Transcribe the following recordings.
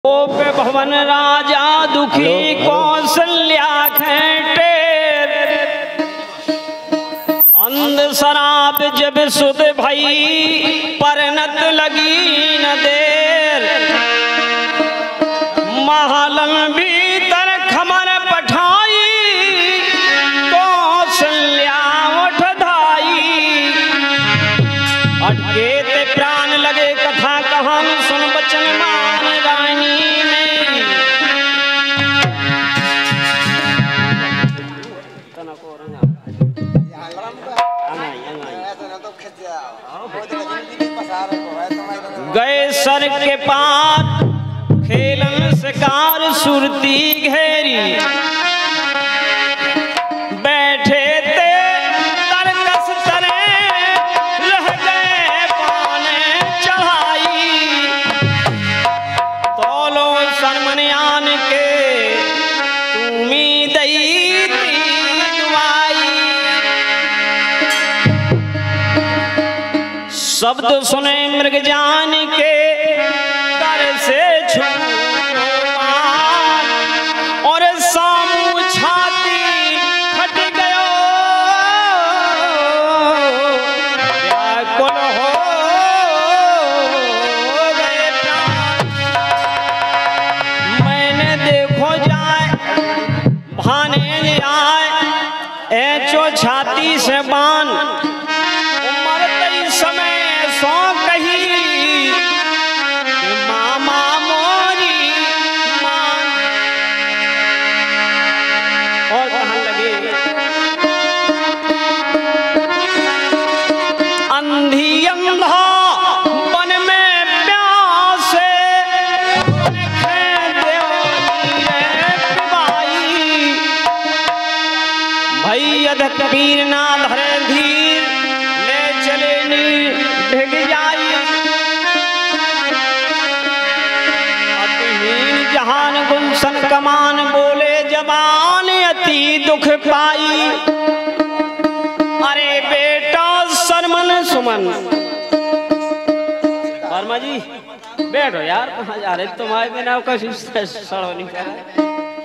भवन राजा दुखी कौशल्या खेटे अंध शराब जब सुध भई परनत लगी न देर महलन भीतर खमर पठाई कौशल्या उठ धाई अटके ते प्राण लगे कथा कहानी सुन बचन मान रानी गए सर के पार खेलन शिकार सुरती घेरी बैठे ते तरकस तरे रह गए पाने चढ़ाई तोलो सरमनियान के तुमी दई दुआई शब्द सुने मृग जान के कर से छुपान और सामू छाती फट गयो व्याकुल हो गए प्राण मैंने देखो जाए भाने आए ऐचो छाती से बान मरते समय सो कही मामा मोरी मान और कहने लगे अंधी अंधा वन में प्यासे भई अध कबीर ना धरे धीर ले चले नी भिग जाई अतिहीन जहान गुलशन कमान बोले जबान अति दुख पाई अरे बेटा सरमन सुमन वर्मा जी बैठो यार कहाँ जा रहे तुम्हारे बिना कहीं सड़ो नहीं कर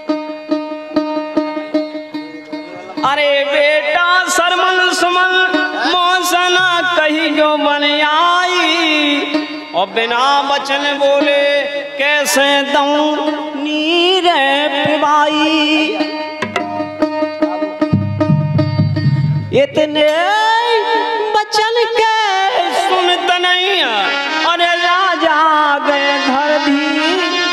अरे बेटा सरमन सुमन मौसना कही जो बन आई और बिना बचन बोले कैसे दऊं नीर पिबाई इतने बचन के सुनत नहीं अरे राजा गए घर भी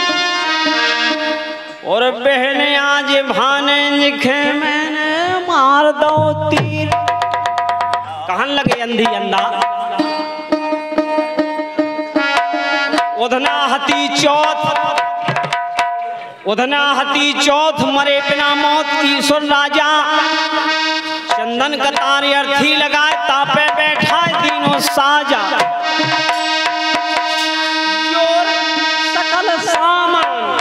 और बहन आज भाने लिखे मैंने मार दो तीर कहन लगे अंधी अंधा उधना हती चौथ मरे बिना मौत की सुन राजा चंदन कतार अर्थी लगाए तापे बैठा तीनों साजा सकल सामान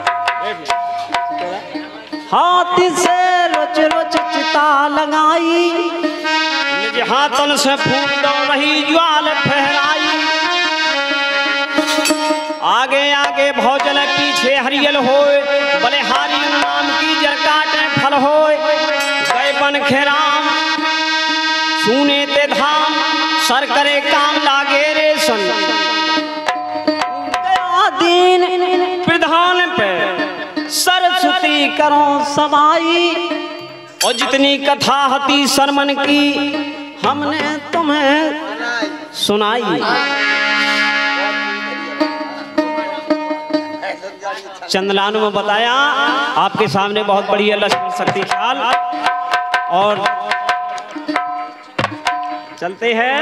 हाथी से रोच रोच चिता लगाई निज हाथन से फूल दो रही ज्वाल फहराई आगे आगे भौजल पीछे हरियल होए बलिहारी नाम की जरकाटे फल होए गए बन खेराम सुने ते धाम सर करे काम लागे रे सन गया दिन प्रधान पे सरस्वती करो समाई और जितनी कथा हती सरमन की हमने तुम्हें सुनाई चंदलानु में बताया आपके सामने बहुत बढ़िया लक्ष्मण शक्तिशाल और चलते हैं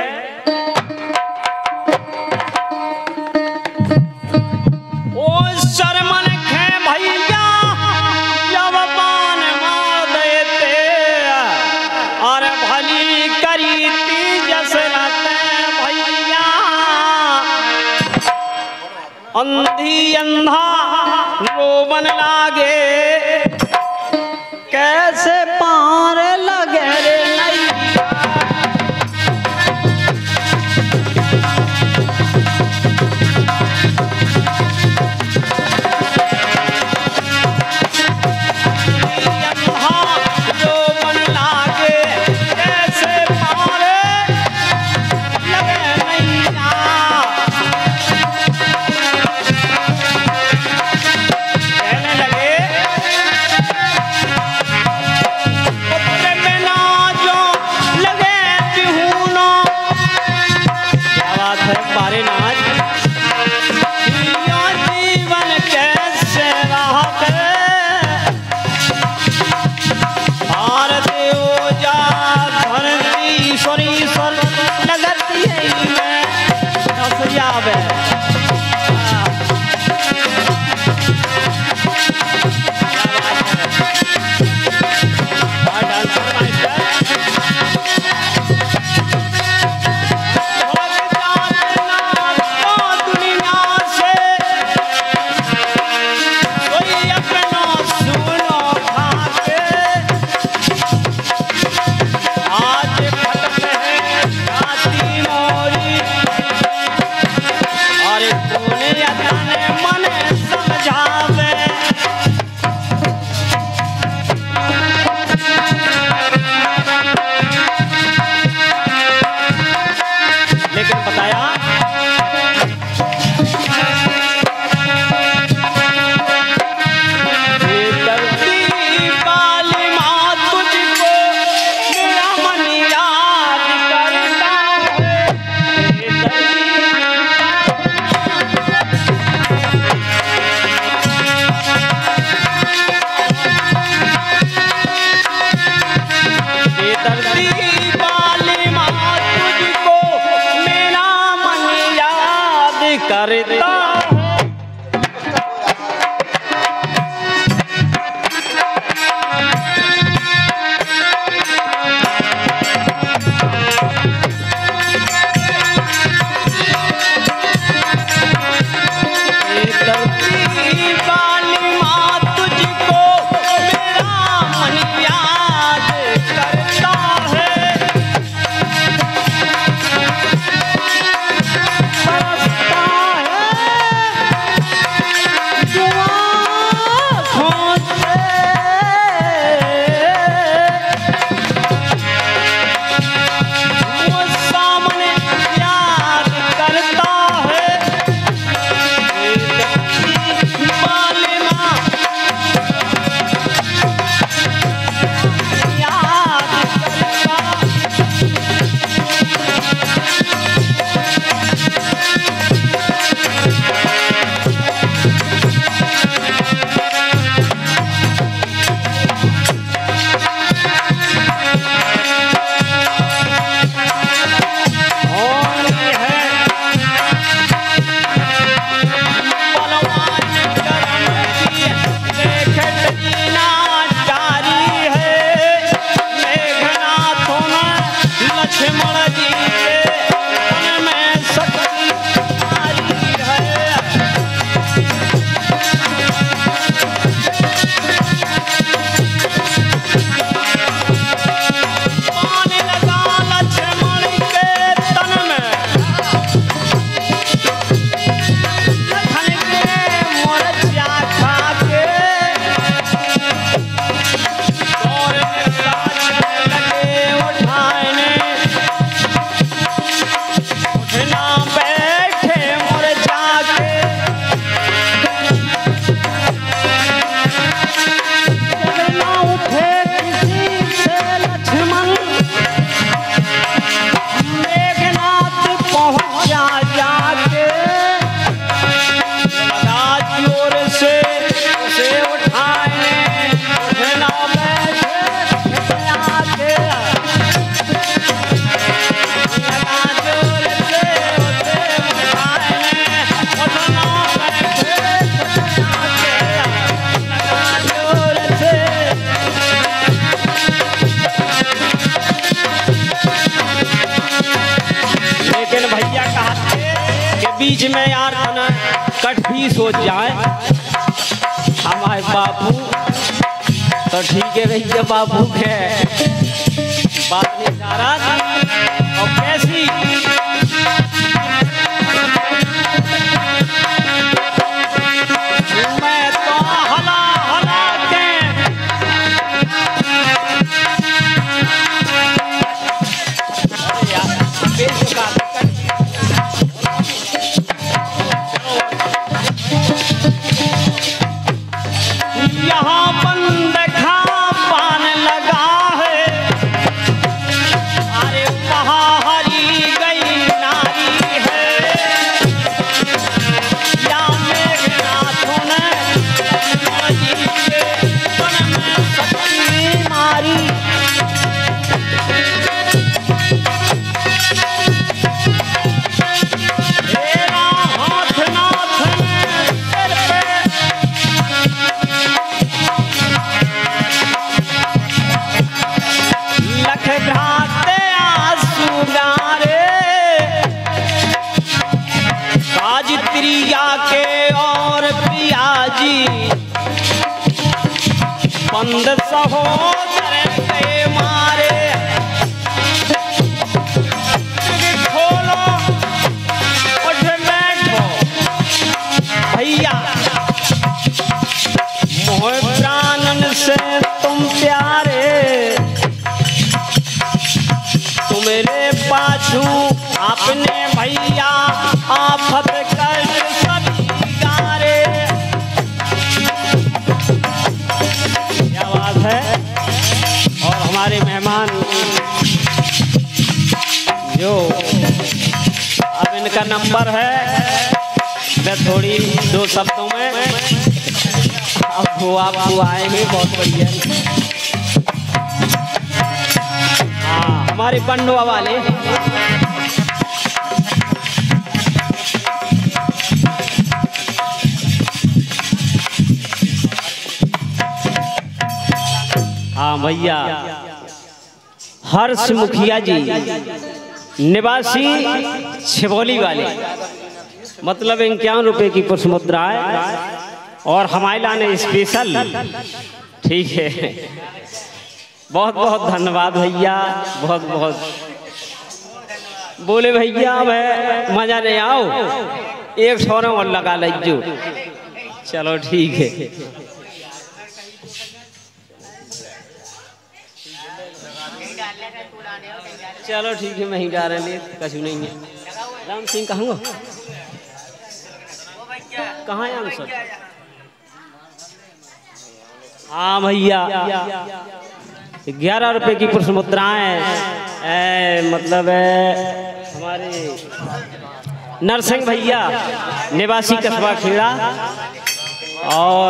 ओ सरमन खे भैया जब पान मार देते और भली करी जस भैया अंधी अंधा रोवन लागे कैसे पार लगे रे नैया करता बीच में यार ना कट भी सोच जाए हमारे बापू तो ठीक है भैया बापू के बात नहीं जा रहा और कैसी मैं तो हला हला के यहाँ बंद खापान लगा है, अरे वहाँ हरी पंद सहोदर के मारे खोलो उठ बैठो भैया मोह प्राणन से तुम प्यारे तुम्हारे पाछू अपने भैया आफत कर सभी गारे। क्या बात है। और हमारे मेहमान जो अब इनका नंबर है मैं थोड़ी दो शब्दों में अब वो आपको आएंगे बहुत बढ़िया। हाँ हमारे पंडवा वाले हाँ भैया हर्ष मुखिया जी निवासी छिबोली वाले मतलब 51 रुपए की पुष्प मुद्रा है और हमारे लाने स्पेशल ठीक है। बहुत बहुत धन्यवाद भैया बहुत बहुत बोले भैया मैं मजा नहीं आओ एक सोना और लगा लीजो। चलो ठीक है। चलो ठीक है मैं ही डाल रहे कछु नहीं है। राम सिंह कहूँगा कहाँ है आंसर। हाँ भैया 11 रुपए की पुष्प मुद्राएं मतलब हमारे नरसिंह भैया निवासी कस्बा खेड़ा और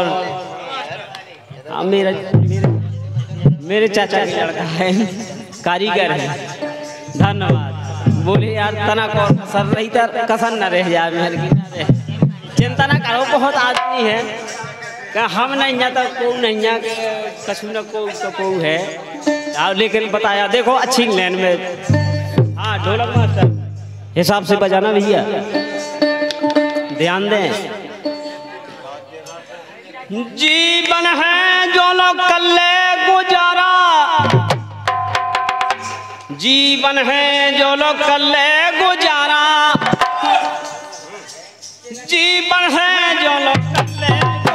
मेरे चाचा का लड़का है कारीगर है। धन्यवाद बोले यार तना को कसर रही तर कसन न रह जाए मेरे की चिंता ना करो बहुत आदमी है हम नहीं जाता को नहीं जा कछु न को है लेकिन बताया देखो अच्छी लाइन में। हाँ ढोलक मास्टर हिसाब से बजाना भैया ध्यान दें। जीवन है जो लोग कल्ले गुजारा जीवन है जो लोग कल्ले गुजारा जीवन है जो लोग कल्ले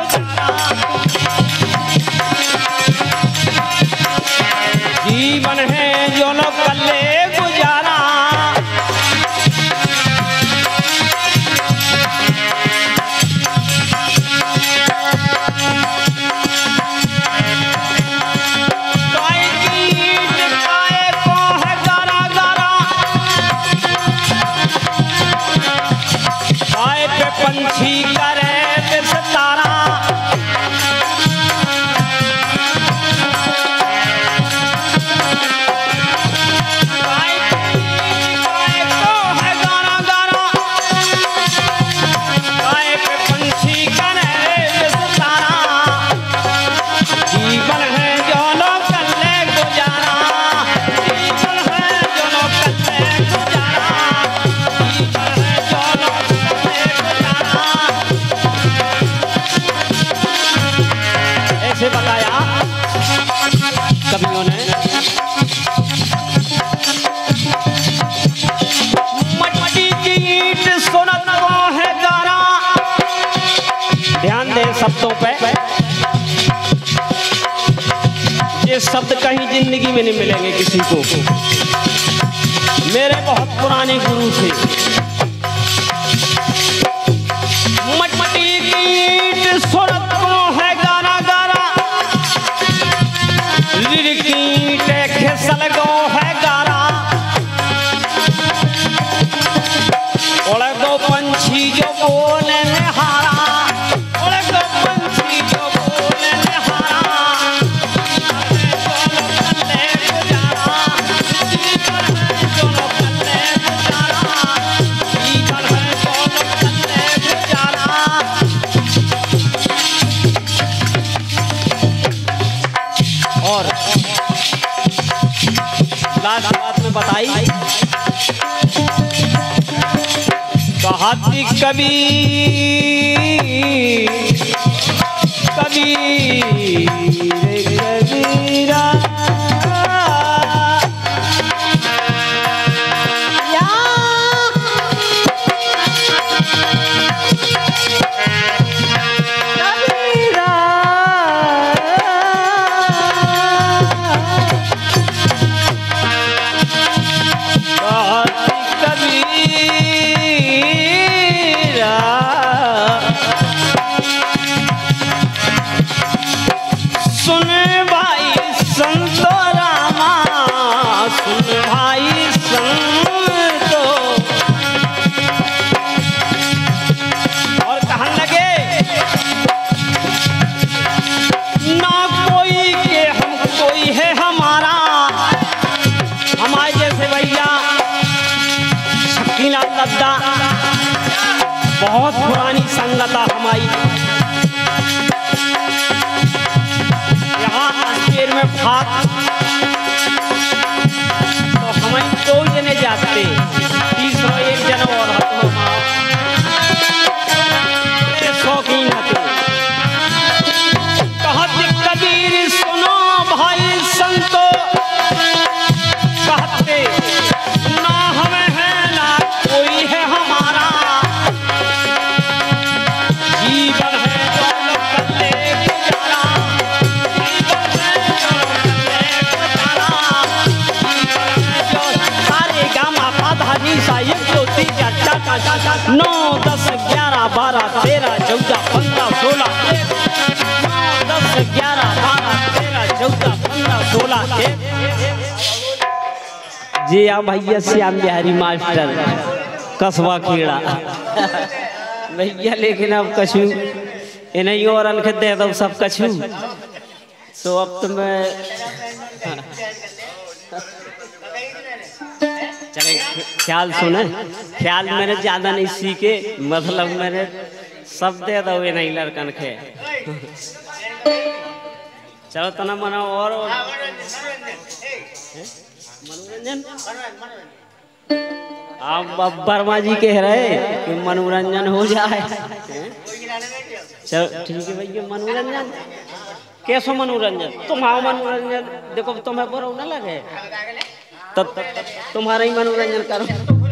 जीवन है जो लोग कल्ले गुजारा पंछी करे विस्तारा बताया कवियों ने। मट्टी की ईंट सोनत को है गारा। ध्यान दें शब्दों पे ये शब्द कहीं जिंदगी में नहीं मिलेंगे किसी को। मेरे बहुत पुराने गुरु थे। मट्टी की ईंट सोनत को है गारा गारा खिसल गो है गारा ओले गो पंछी जो बोले निहारा ओले गो पंछी जो बोले निहारा और लास्ट बात में बताई कहाती कभी कबीर कबीरा बहुत पुरानी संगता हमारी यहाँ अजमेर में भाग तो हमारी 2 जने जाते, तीसरा 1 जना और शौकीन हते। कहते कबीर सुनो भाई संतो, कहते ना हमें है ना कोई है हमारा, जीवन है दौलत करने गुजारा, जीवन है दौलत करने गुजारा, जीवन है जो सारे गामा पाधा नीसा 1 2 3 4 9 10 11 12 13 14 15 16 9 10 11 12 13 14 15 16 जी आ भैया श्याम बिहारी मास्टर कसबा खेड़ा भैया, लेकिन अब कछु इन्हीं और अनख दे दो सब कछु, तो अब तो मैं चले ख्याल सुने, ख्याल मैंने ज्यादा नहीं सीखे, मतलब मैंने सब दे दो इन्हीं लड़कन के। चलो तना मना और मनोरंजन आप वर्मा जी कह रहे कि मनोरंजन हो जाए। चलो ठीक है भैया, मनोरंजन कैसो मनोरंजन, तुम्हारा मनोरंजन देखो तुम्हें बुरा न लगे तो तुम्हारा ही मनोरंजन करो।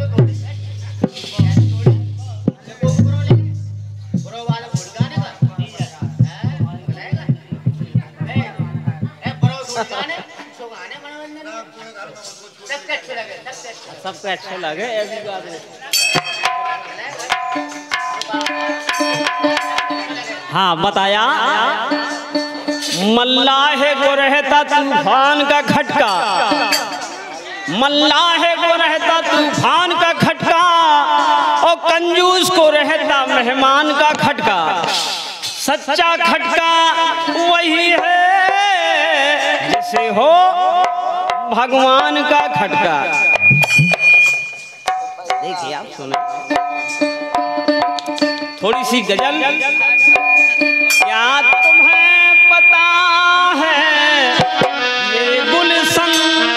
सबको अच्छा लगे ऐसी बात नहीं। हाँ बताया, मल्लाहे को रहता तूफान का खटका, मल्लाहे को रहता तूफान का खटका, और कंजूस को रहता मेहमान का खटका। सच्चा खटका वही है जिसे हो भगवान का खटका। देखिए आप सुने थोड़ी सी गजल। क्या तुम्हें पता है ये गुलशन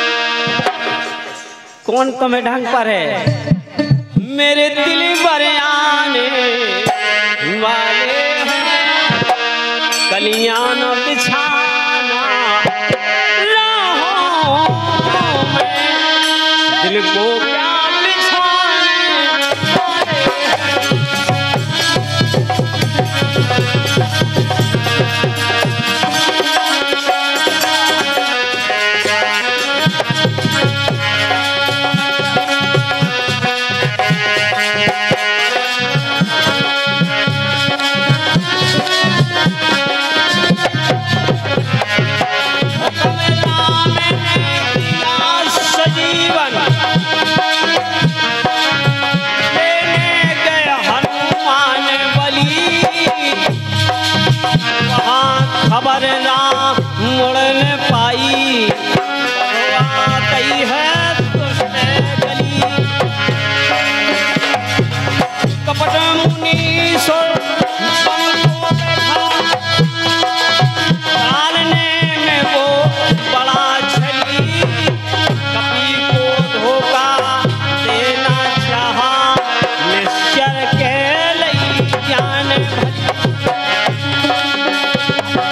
कौन तुम्हें ढंग पर है, मेरे दिल पर आने वाले हैं, कलियां न बिछाना राहों में, दिल को क्या खबर ना मुड़ने पाई, गई है तुझसे गली, कपट मुनि सो डालने में वो बड़ा छली, कपी को धोखा देना चाहा, निश्चर के लई जान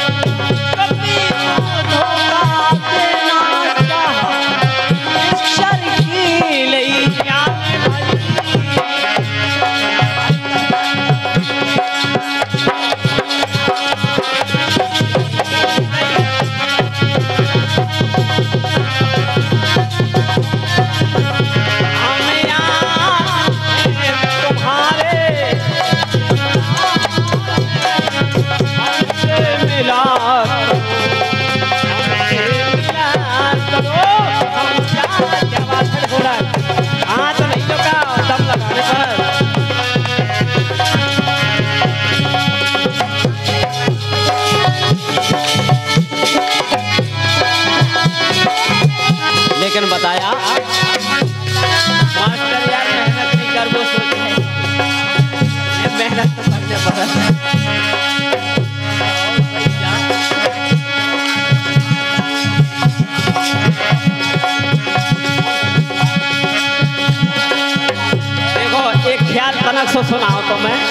सो सुनाओ तो मैं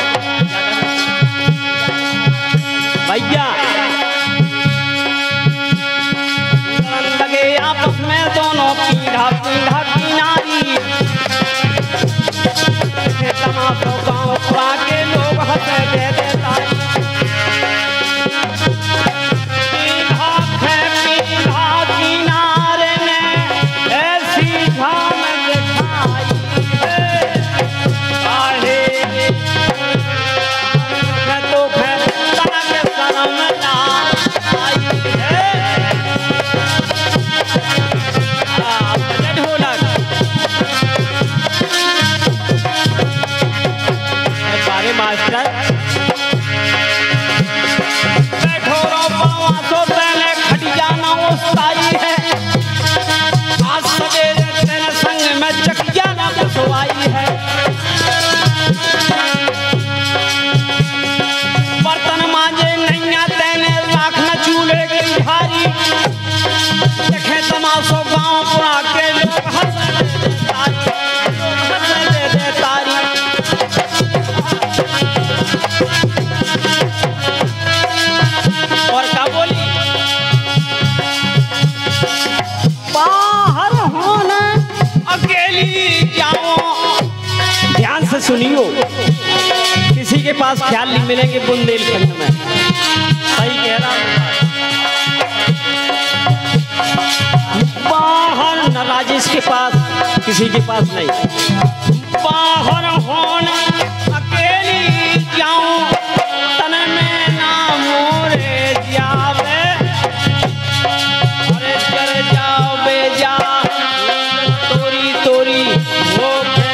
भैया लगे आपस में दोनों पीढ़ा पीढ़ा किनारी तमाशो गाँव पुरा के लोग हंसे दे देता बर्तन मांजे नैया तेने राख न चूल्हे की भारी देखे तमाशो गाँव पुरा के लोग हंसे दे तारी और क्या बोली बाहर होने अकेली जाओ ध्यान से सुनियो किसी के पास ख्याल नहीं मिलेंगे बुंदेलखंड में सही कह रहा बाहर न राजेश के पास किसी के पास नहीं बाहर होना अकेली जाऊं तन में ना मोरे जावे अरे चल जाओ बेजा तोरी तोरी वो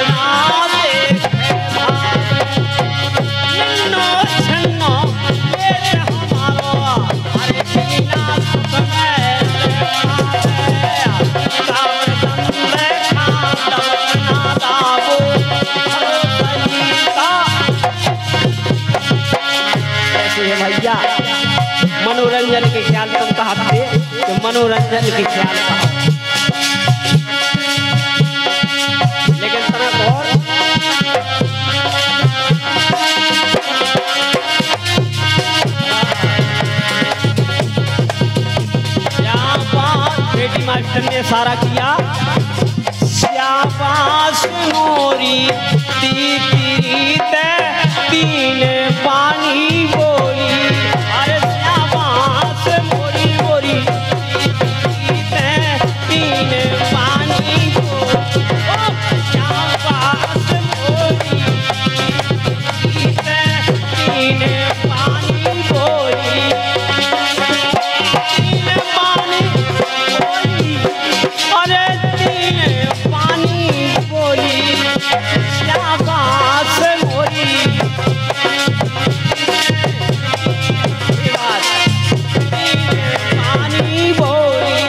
भैया मनोरंजन के ख्याल तुम कहते तो मनोरंजन के ख्याल लेकिन तरह और बेटी मास्टर ने सारा किया श्याबाश मोरी तीन पानी बोली अरे श्याबाश मोरी मोरी तीन पानी बोली श्याबाश मोरी तीन पानी बोली अरे तीन पानी बोली श्याबाश मोरी पानी बोली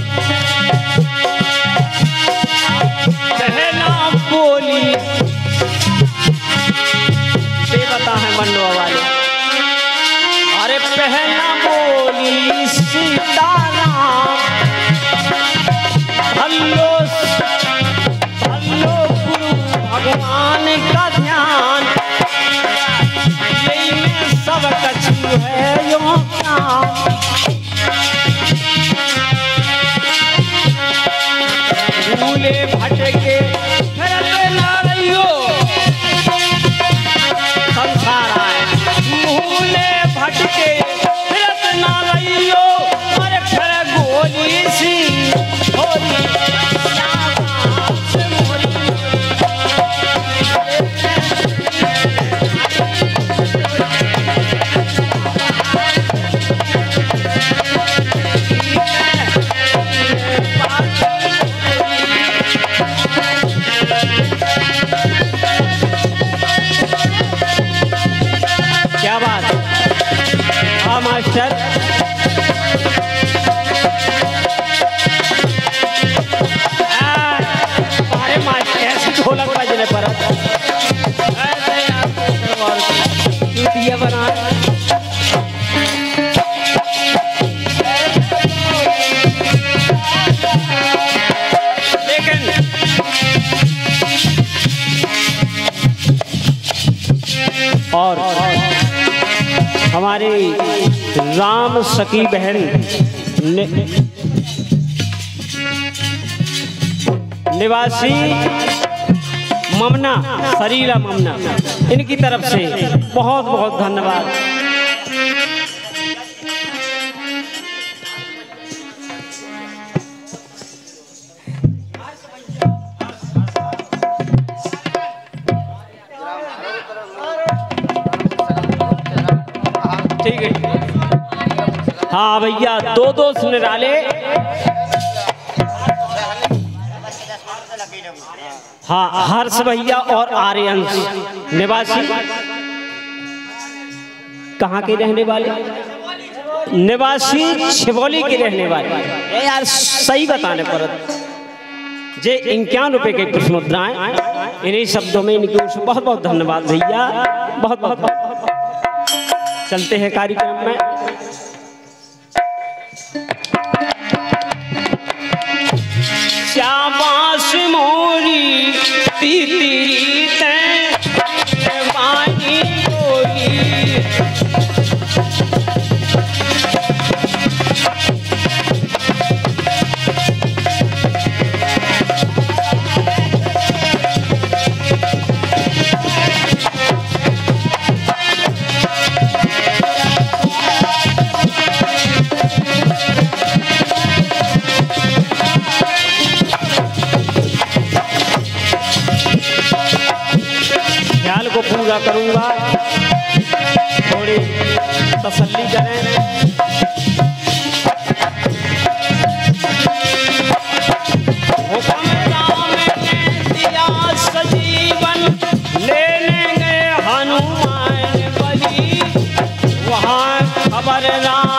कहना बोली बेबता है मंडवा वाले अरे पहला बोली सीताराम हल्लो हल्लो गुरु भगवान का ध्यान यही में सब कछु है यो भूले भटके फिरते ना रहियो संसार आए भूले भटके फिरते ना रहियो अरे फिर गोली सी होली क्या बात हाँ मास्टर अरे मास्टर ऐसे ढोलक बजने पर चूतिया बना लेकिन और हमारे राम सखी बहन निवासी ममना, सरीला ममना, इनकी तरफ से बहुत बहुत धन्यवाद। ठीक है, हाँ भैया, दो सुनराले। हाँ, हर्ष भैया और आर्यंश निवासी, कहाँ के रहने वाले? निवासी छिबौली के रहने वाले। यार सही बताने पर जे 51 रुपए के कुछ मुद्राएं, इन्हीं शब्दों में इनकी बहुत बहुत धन्यवाद भैया, बहुत बहुत। चलते हैं कार्यक्रम में। शाबाश मोरी तीतरी ते वाणी गोरी, को पूरा करूंगा, थोड़ी तसल्ली करें। हुक्म राम ने दिया सजीवन, ले लेंगे हनुमान बली, वहाँ खबर राम